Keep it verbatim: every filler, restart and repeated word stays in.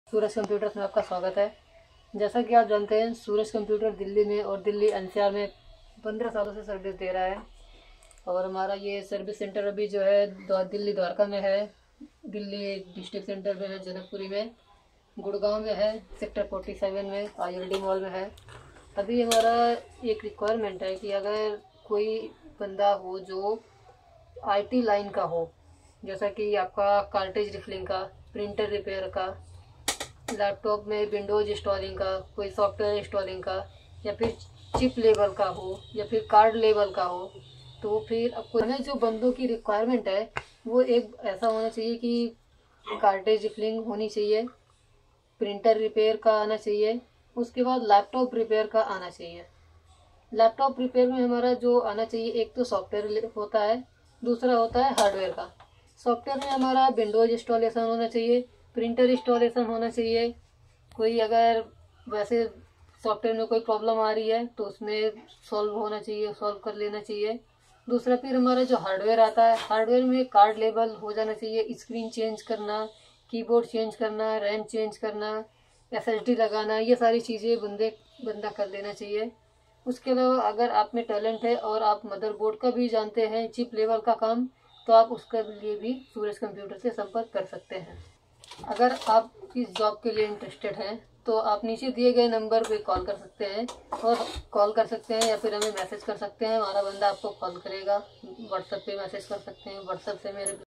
सूरज computers में आपका स्वागत है। जैसा कि आप जानते हैं, सूरज कंप्यूटर दिल्ली में और दिल्ली एन सी आर में पंद्रह सालों से सर्विस दे रहा है। और हमारा ये सर्विस सेंटर अभी जो है दिल्ली द्वारका में है, दिल्ली डिस्ट्रिक्ट सेंटर में है, जनकपुरी में, गुड़गांव में है, सेक्टर फोर्टी सेवन में, आई एल डी मॉल में है। अभी हमारा एक रिक्वायरमेंट है कि अगर कोई बंदा हो जो आई टी लाइन का हो, जैसा कि आपका कार्टेज रिफिलिंग का, प्रिंटर रिपेयर का, लैपटॉप में विंडोज इंस्टॉलिंग का, कोई सॉफ्टवेयर इंस्टॉलिंग का, या फिर चिप लेवल का हो, या फिर कार्ड लेवल का हो, तो फिर आपको हमें जो बंदों की रिक्वायरमेंट है वो एक ऐसा होना चाहिए कि कार्टेज रिफिलिंग होनी चाहिए, प्रिंटर रिपेयर का आना चाहिए, उसके बाद लैपटॉप रिपेयर का आना चाहिए। लैपटॉप रिपेयर में हमारा जो आना चाहिए, एक तो सॉफ्टवेयर होता है, दूसरा होता है हार्डवेयर का। सॉफ्टवेयर में हमारा विंडोज इंस्टॉलेशन होना चाहिए, प्रिंटर इंस्टॉलेशन होना चाहिए। कोई अगर वैसे सॉफ्टवेयर में कोई प्रॉब्लम आ रही है तो उसमें सॉल्व होना चाहिए, सॉल्व कर लेना चाहिए। दूसरा फिर हमारा जो हार्डवेयर आता है, हार्डवेयर में कार्ड लेवल हो जाना चाहिए, स्क्रीन चेंज करना, कीबोर्ड चेंज करना, रैम चेंज करना, एस एस डी लगाना, ये सारी चीज़ें बंदे बंदा कर लेना चाहिए। उसके अलावा अगर आप में टैलेंट है और आप मदरबोर्ड का भी जानते हैं, चिप लेवल का काम, तो आप उसके लिए भी सूरज कंप्यूटर से संपर्क कर सकते हैं। अगर आप इस जॉब के लिए इंटरेस्टेड हैं तो आप नीचे दिए गए नंबर पे कॉल कर सकते हैं, और कॉल कर सकते हैं या फिर हमें मैसेज कर सकते हैं। हमारा बंदा आपको कॉल करेगा। व्हाट्सएप पे मैसेज कर सकते हैं, व्हाट्सएप से मेरे